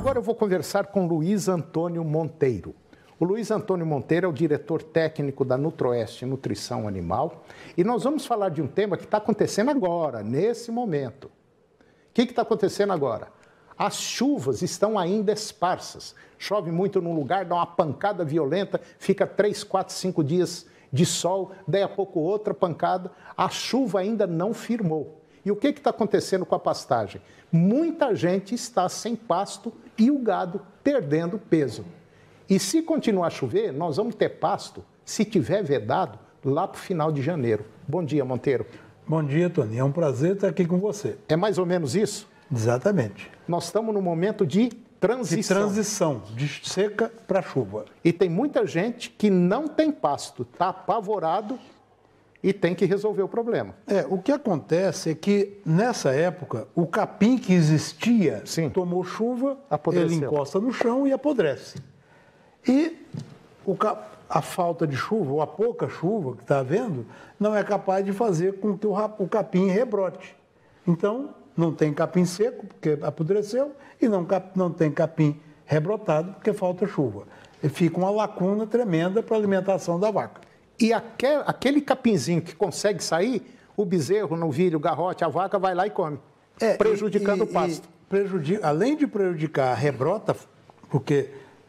Agora eu vou conversar com Luiz Antônio Monteiro. O Luiz Antônio Monteiro é o diretor técnico da Nutroeste Nutrição Animal e nós vamos falar de um tema que está acontecendo agora, nesse momento. O que está acontecendo agora? As chuvas estão ainda esparsas. Chove muito num lugar, dá uma pancada violenta, fica 3, 4, 5 dias de sol, daí a pouco outra pancada. A chuva ainda não firmou. E o que está acontecendo com a pastagem? Muita gente está sem pasto e o gado perdendo peso. E se continuar a chover, nós vamos ter pasto, se tiver vedado, lá para o final de janeiro. Bom dia, Monteiro. Bom dia, Tony. É um prazer estar aqui com você. É mais ou menos isso? Exatamente. Nós estamos no momento de transição. De seca para chuva. E tem muita gente que não tem pasto, está apavorado e tem que resolver o problema. O que acontece é que, nessa época, o capim que existia tomou chuva, ele encosta no chão e apodrece. E a falta de chuva, ou a pouca chuva que está havendo, não é capaz de fazer com que o capim rebrote. Então, não tem capim seco, porque apodreceu, e não tem capim rebrotado, porque falta chuva. E fica uma lacuna tremenda para a alimentação da vaca. E aquele capinzinho que consegue sair, o bezerro, o novilho, o garrote, a vaca vai lá e come, prejudicando o pasto. Além de prejudicar a rebrota, porque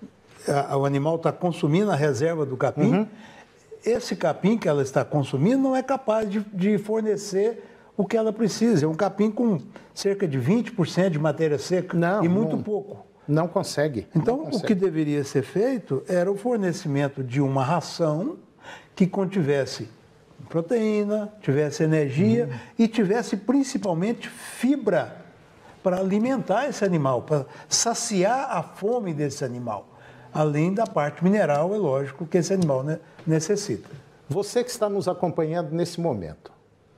o animal está consumindo a reserva do capim, esse capim que ela está consumindo não é capaz de fornecer o que ela precisa. É um capim com cerca de 20% de matéria seca pouco. Não consegue. Então, o que deveria ser feito era o fornecimento de uma ração que contivesse proteína, tivesse energia e tivesse principalmente fibra para alimentar esse animal, para saciar a fome desse animal. Além da parte mineral, é lógico, que esse animal necessita. Você que está nos acompanhando nesse momento,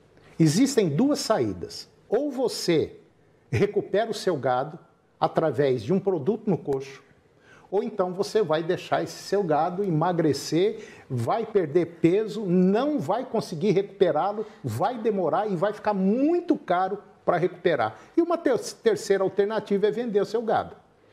existem duas saídas. Ou você recupera o seu gado através de um produto no coxo, ou então você vai deixar esse seu gado emagrecer, vai perder peso, não vai conseguir recuperá-lo, vai demorar e vai ficar muito caro para recuperar. E uma terceira alternativa é vender o seu gado.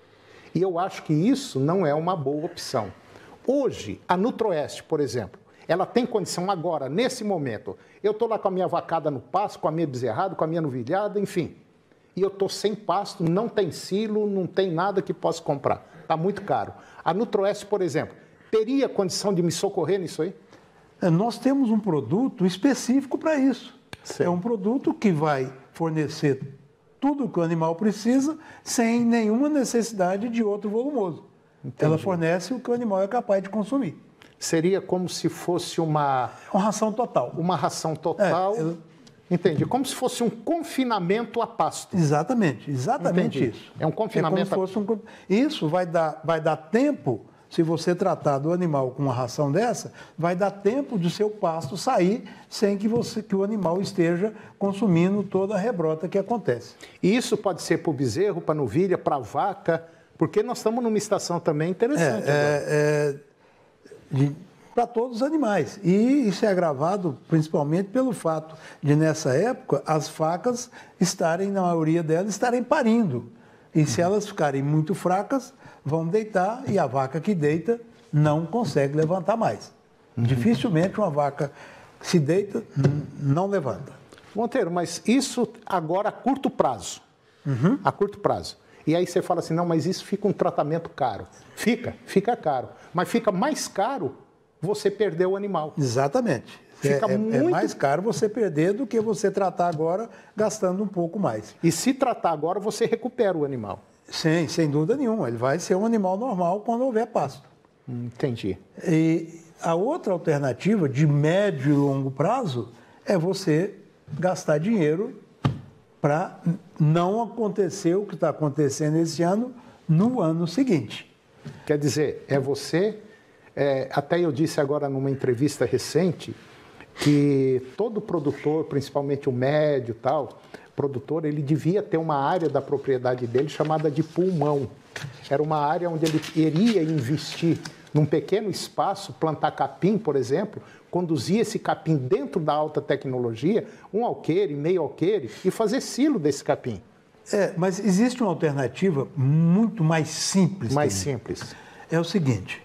E eu acho que isso não é uma boa opção. Hoje, a Nutroeste, por exemplo, ela tem condição agora, nesse momento. Eu estou lá com a minha vacada no pasto, com a minha bezerrada, com a minha novilhada, enfim. E eu estou sem pasto, não tem silo, não tem nada que possa comprar. Está muito caro. A Nutroeste, por exemplo, teria condição de me socorrer nisso aí? Nós temos um produto específico para isso. É um produto que vai fornecer tudo o que o animal precisa sem nenhuma necessidade de outro volumoso. Entendi. Ela fornece o que o animal é capaz de consumir. Seria como se fosse uma ração total. Uma ração total. Entendi. Como se fosse um confinamento a pasto. Exatamente Entendi. Isso. É um confinamento como se fosse Isso vai dar tempo, se você tratar do animal com uma ração dessa, vai dar tempo do seu pasto sair sem que o animal esteja consumindo toda a rebrota que acontece. E isso pode ser para o bezerro, para a novilha, para a vaca, porque nós estamos numa estação também interessante. Para todos os animais. E isso é agravado principalmente pelo fato de, nessa época, as facas na maioria delas, estarem parindo. E se elas ficarem muito fracas, vão deitar e a vaca que deita não consegue levantar mais. Dificilmente uma vaca que se deita não levanta. Monteiro, mas isso agora a curto prazo. A curto prazo. E aí você fala assim, não, mas isso fica um tratamento caro. Fica caro. Mas fica mais caro você perder o animal. Exatamente. É mais caro você perder do que você tratar agora gastando um pouco mais. E se tratar agora, você recupera o animal. Sim, sem dúvida nenhuma. Ele vai ser um animal normal quando houver pasto. Entendi. E a outra alternativa de médio e longo prazo é você gastar dinheiro para não acontecer o que está acontecendo esse ano no ano seguinte. Quer dizer, até eu disse agora numa entrevista recente que todo produtor, principalmente o médio produtor, ele devia ter uma área da propriedade dele chamada de pulmão. Era uma área onde ele iria investir num pequeno espaço, plantar capim, por exemplo, conduzir esse capim dentro da alta tecnologia, um alqueire, meio alqueire, e fazer silo desse capim. Mas existe uma alternativa muito mais simples. Mais simples. É o seguinte,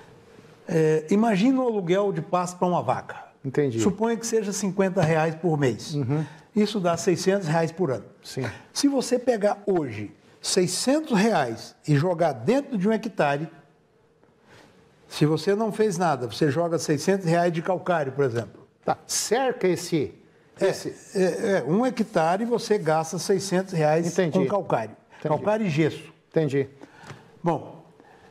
imagina o aluguel de pasto para uma vaca. Entendi. Suponha que seja R$50 por mês. Isso dá R$600 por ano. Sim. Se você pegar hoje R$600 e jogar dentro de um hectare, se você não fez nada, você joga R$600 de calcário, por exemplo. Tá. Cerca esse... 1 hectare você gasta R$600 com calcário. Entendi. Calcário e gesso. Entendi. Bom,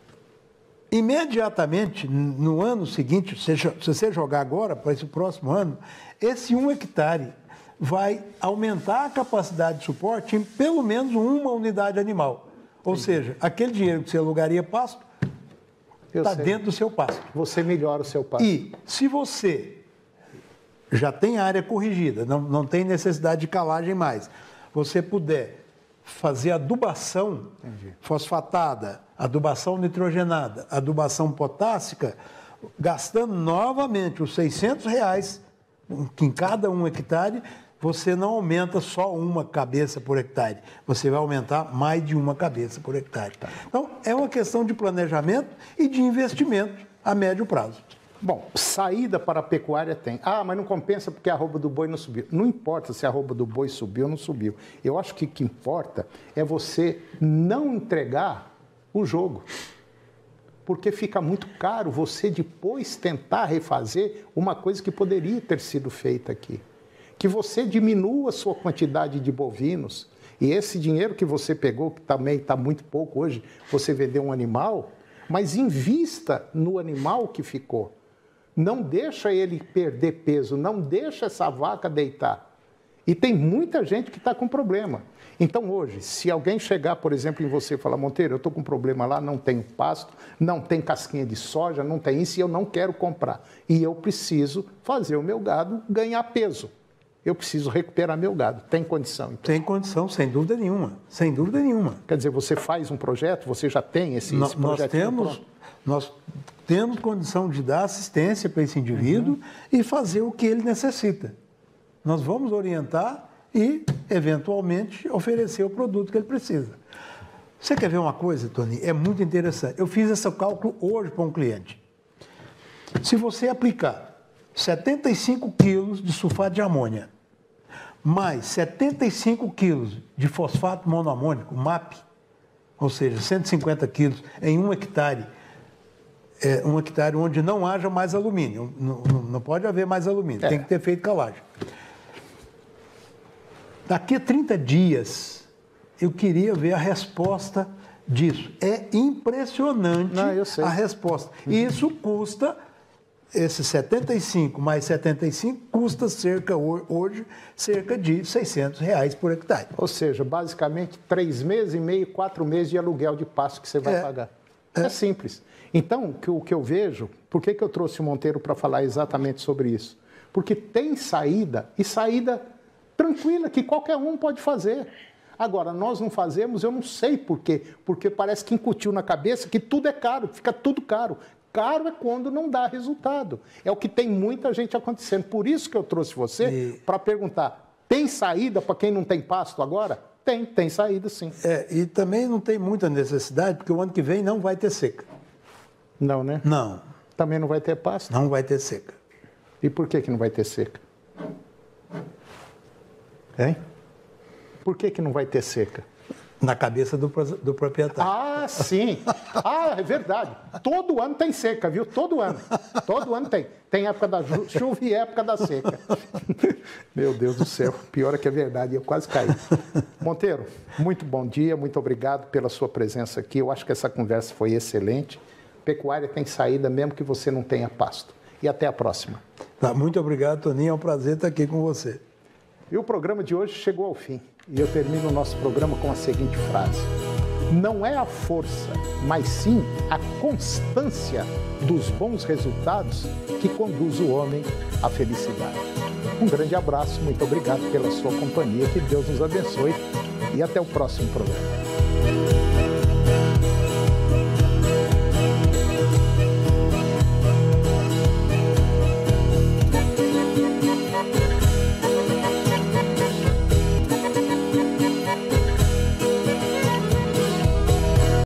imediatamente, no ano seguinte, se você jogar agora, para esse próximo ano, esse 1 hectare vai aumentar a capacidade de suporte em pelo menos uma unidade animal. Ou seja, aquele dinheiro que você alugaria pasto está dentro do seu pasto. Você melhora o seu pasto. E se você já tem área corrigida, não tem necessidade de calagem mais, você puder fazer adubação fosfatada, adubação nitrogenada, adubação potássica, gastando novamente os R$600 em cada 1 hectare, você não aumenta só uma cabeça por hectare, você vai aumentar mais de uma cabeça por hectare. Então, é uma questão de planejamento e de investimento a médio prazo. Bom, saída para a pecuária tem. Ah, mas não compensa porque a arroba do boi não subiu. Não importa se a arroba do boi subiu ou não subiu. Eu acho que o que importa é você não entregar o jogo. Porque fica muito caro você depois tentar refazer uma coisa que poderia ter sido feita aqui. Que você diminua a sua quantidade de bovinos e esse dinheiro que você pegou, que também está muito pouco hoje, você vendeu um animal, mas invista no animal que ficou. Não deixa ele perder peso, não deixa essa vaca deitar. E tem muita gente que está com problema. Então hoje, se alguém chegar, por exemplo, em você e falar, Monteiro, eu estou com um problema lá, não tenho pasto, não tem casquinha de soja, não tem isso e eu não quero comprar. E eu preciso fazer o meu gado ganhar peso. Eu preciso recuperar meu gado. Tem condição? Então? Tem condição, sem dúvida nenhuma. Sem dúvida nenhuma. Quer dizer, você faz um projeto, você já tem esse projeto? Nós temos condição de dar assistência para esse indivíduo e fazer o que ele necessita. Nós vamos orientar e, eventualmente, oferecer o produto que ele precisa. Você quer ver uma coisa, Tony? É muito interessante. Eu fiz esse cálculo hoje para um cliente. Se você aplicar 75 quilos de sulfato de amônia, mais 75 quilos de fosfato monoamônico, MAP, ou seja, 150 quilos em 1 hectare, um hectare onde não haja mais alumínio. Não pode haver mais alumínio, tem que ter feito calagem. Daqui a 30 dias, eu queria ver a resposta disso. É impressionante a resposta. E isso custa, esse 75 mais 75, custa hoje cerca de R$600 por hectare. Ou seja, basicamente 3 meses e meio, 4 meses de aluguel de pasto que você vai pagar. É simples. Então, o que eu vejo, por que eu trouxe o Monteiro para falar exatamente sobre isso? Porque tem saída, e saída tranquila, que qualquer um pode fazer. Agora, nós não fazemos, eu não sei por quê. Porque parece que incutiu na cabeça que tudo é caro, fica tudo caro. Caro é quando não dá resultado. É o que tem muita gente acontecendo. Por isso que eu trouxe você para perguntar, tem saída para quem não tem pasto agora? Tem saída sim. E também não tem muita necessidade, porque o ano que vem não vai ter seca. Não, né? Não. Também não vai ter pasto? Não vai ter seca. E por que não vai ter seca? Hein? Por que não vai ter seca? Na cabeça do proprietário. Ah, sim. Ah, é verdade. Todo ano tem seca, viu? Todo ano. Todo ano tem. Tem época da chuva e época da seca. Meu Deus do céu. Pior é que é verdade. Eu quase caí. Monteiro, muito bom dia. Muito obrigado pela sua presença aqui. Eu acho que essa conversa foi excelente. Pecuária tem saída mesmo que você não tenha pasto. E até a próxima. Tá, muito obrigado, Toninho. É um prazer estar aqui com você. E o programa de hoje chegou ao fim. E eu termino o nosso programa com a seguinte frase. Não é a força, mas sim a constância dos bons resultados que conduz o homem à felicidade. Um grande abraço, muito obrigado pela sua companhia, que Deus nos abençoe e até o próximo programa.